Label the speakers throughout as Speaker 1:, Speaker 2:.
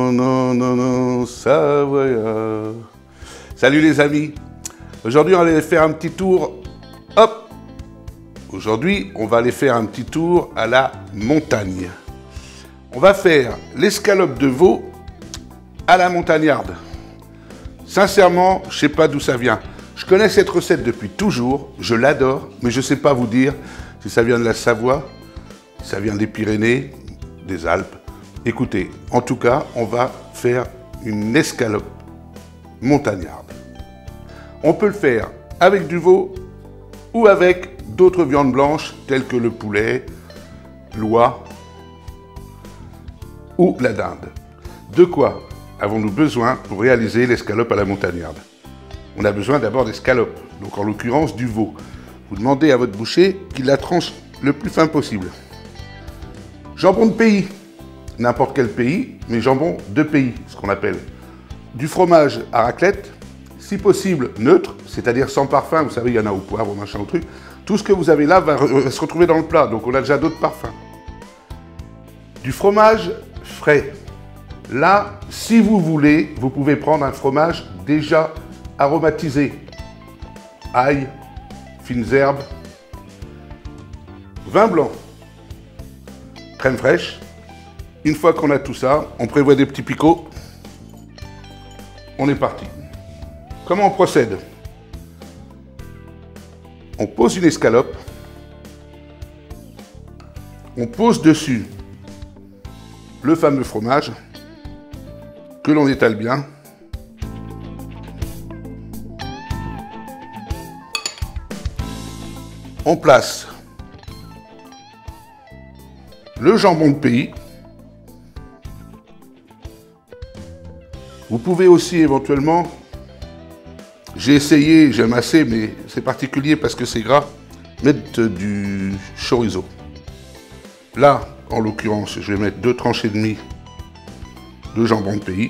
Speaker 1: non, non, non, non, Savoyard. Salut les amis. Aujourd'hui, on va aller faire un petit tour. Hop. Aujourd'hui, on va aller faire un petit tour à la montagne. On va faire l'escalope de veau à la montagnarde. Sincèrement, je ne sais pas d'où ça vient. Je connais cette recette depuis toujours, je l'adore, mais je ne sais pas vous dire si ça vient de la Savoie, si ça vient des Pyrénées, des Alpes. Écoutez, en tout cas, on va faire une escalope montagnarde. On peut le faire avec du veau ou avec d'autres viandes blanches telles que le poulet, l'oie ou la dinde. De quoi avons-nous besoin pour réaliser l'escalope à la montagnarde? On a besoin d'abord d'escalope, donc en l'occurrence du veau. Vous demandez à votre boucher qu'il la tranche le plus fin possible. Jambon de pays, n'importe quel pays, mais jambon de pays, ce qu'on appelle. Du fromage à raclette, si possible neutre, c'est-à-dire sans parfum, vous savez, il y en a au poivre, au machin, au truc. Tout ce que vous avez là va se retrouver dans le plat, donc on a déjà d'autres parfums. Du fromage frais. Là, si vous voulez, vous pouvez prendre un fromage déjà aromatisé. Ail, fines herbes, vin blanc, crème fraîche. Une fois qu'on a tout ça, on prévoit des petits picots. On est parti. Comment on procède? On pose une escalope. On pose dessus le fameux fromage que l'on étale bien. On place le jambon de pays. Vous pouvez aussi éventuellement, j'ai essayé, j'aime assez, mais c'est particulier parce que c'est gras, mettre du chorizo. Là, en l'occurrence, je vais mettre 2 tranchées et demie de jambon de pays.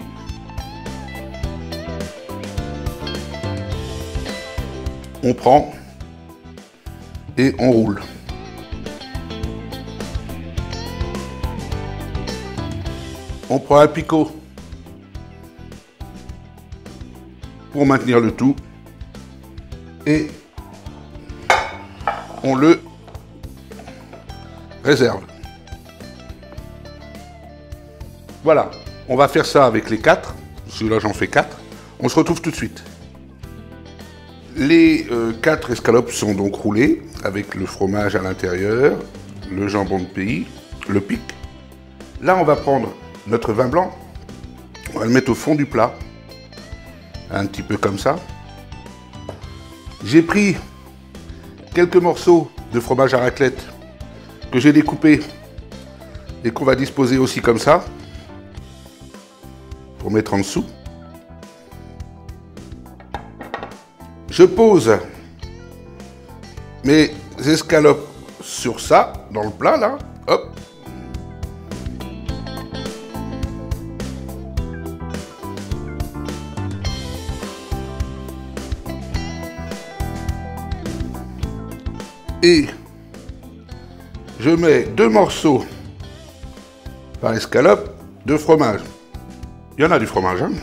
Speaker 1: On prend et on roule. On prend un picot pour maintenir le tout et on le réserve. Voilà, on va faire ça avec les 4, celui-là j'en fais 4. On se retrouve tout de suite. Les 4 escalopes sont donc roulées avec le fromage à l'intérieur, le jambon de pays, le pic. Là, on va prendre notre vin blanc, on va le mettre au fond du plat, un petit peu comme ça. J'ai pris quelques morceaux de fromage à raclette que j'ai découpés et qu'on va disposer aussi comme ça, pour mettre en dessous. Je pose mes escalopes sur ça, dans le plat, là. Hop. Et je mets 2 morceaux par escalope de fromage. Il y en a du fromage, hein?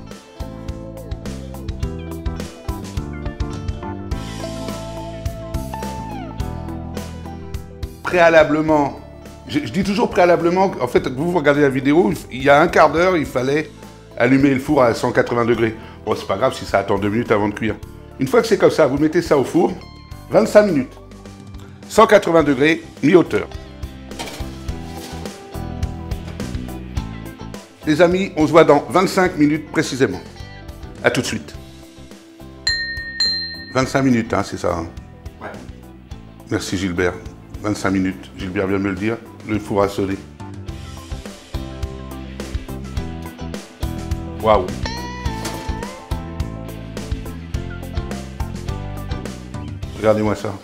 Speaker 1: Préalablement, je dis toujours préalablement, en fait, vous regardez la vidéo, il y a un quart d'heure, il fallait allumer le four à 180 degrés. Bon, c'est pas grave si ça attend 2 minutes avant de cuire. Une fois que c'est comme ça, vous mettez ça au four, 25 minutes. 180 degrés, mi-hauteur. Les amis, on se voit dans 25 minutes précisément. A tout de suite. 25 minutes, hein, c'est ça, hein? Ouais. Merci Gilbert. 25 minutes, Gilbert vient de me le dire, le four a sonné. Waouh! Regardez-moi ça.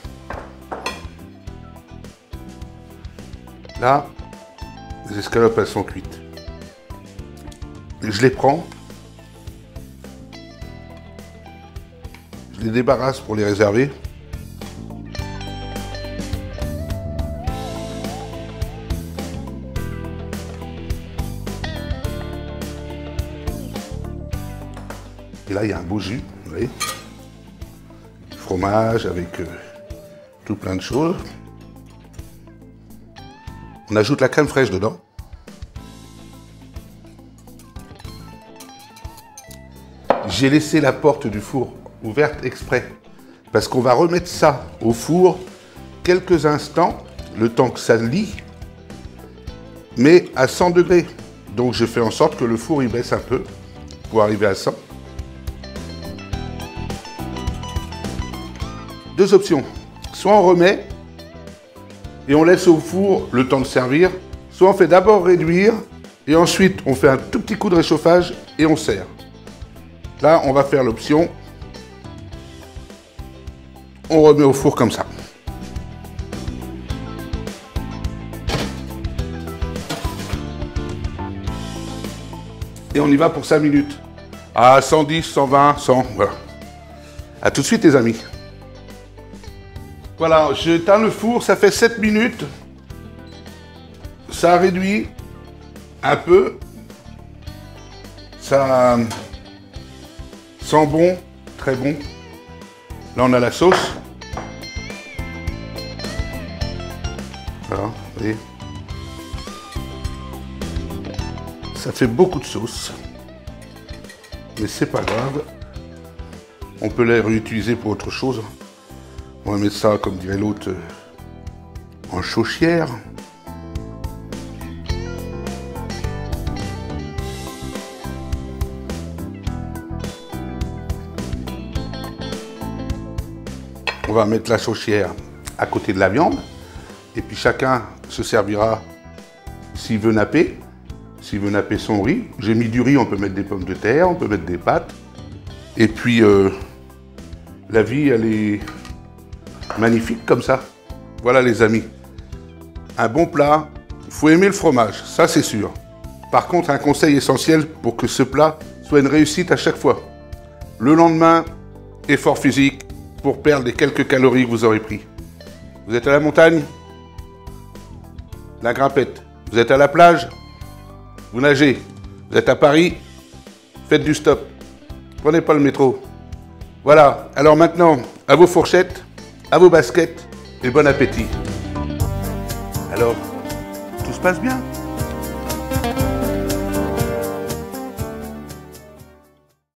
Speaker 1: Là, les escalopes, elles sont cuites. Je les prends. Je les débarrasse pour les réserver. Et là, il y a un beau jus, vous voyez. Fromage avec tout plein de choses. On ajoute la crème fraîche dedans. J'ai laissé la porte du four ouverte exprès parce qu'on va remettre ça au four quelques instants, le temps que ça lie, mais à 100 degrés. Donc je fais en sorte que le four il baisse un peu pour arriver à 100. Deux options. Soit on remet et on laisse au four le temps de servir, soit on fait d'abord réduire et ensuite on fait un tout petit coup de réchauffage et on sert. Là, on va faire l'option, on remet au four comme ça. Et on y va pour 5 minutes. À 110, 120, 100, voilà. A tout de suite les amis. Voilà, j'éteins le four, ça fait 7 minutes. Ça a réduit un peu. Ça sent bon, très bon. Là, on a la sauce. Voilà, vous voyez. Ça fait beaucoup de sauce. Mais c'est pas grave. On peut les réutiliser pour autre chose. On va mettre ça, comme dirait l'autre, en chauchière. On va mettre la chauchière à côté de la viande. Et puis chacun se servira s'il veut napper. S'il veut napper son riz. J'ai mis du riz, on peut mettre des pommes de terre, on peut mettre des pâtes. Et puis, la vie, elle est magnifique comme ça. Voilà les amis. Un bon plat, il faut aimer le fromage, ça c'est sûr. Par contre, un conseil essentiel pour que ce plat soit une réussite à chaque fois. Le lendemain, effort physique pour perdre les quelques calories que vous aurez pris. Vous êtes à la montagne, la grimpette. Vous êtes à la plage, vous nagez. Vous êtes à Paris, faites du stop. Prenez pas le métro. Voilà, alors maintenant, à vos fourchettes, à vos baskets et bon appétit. Alors, tout se passe bien?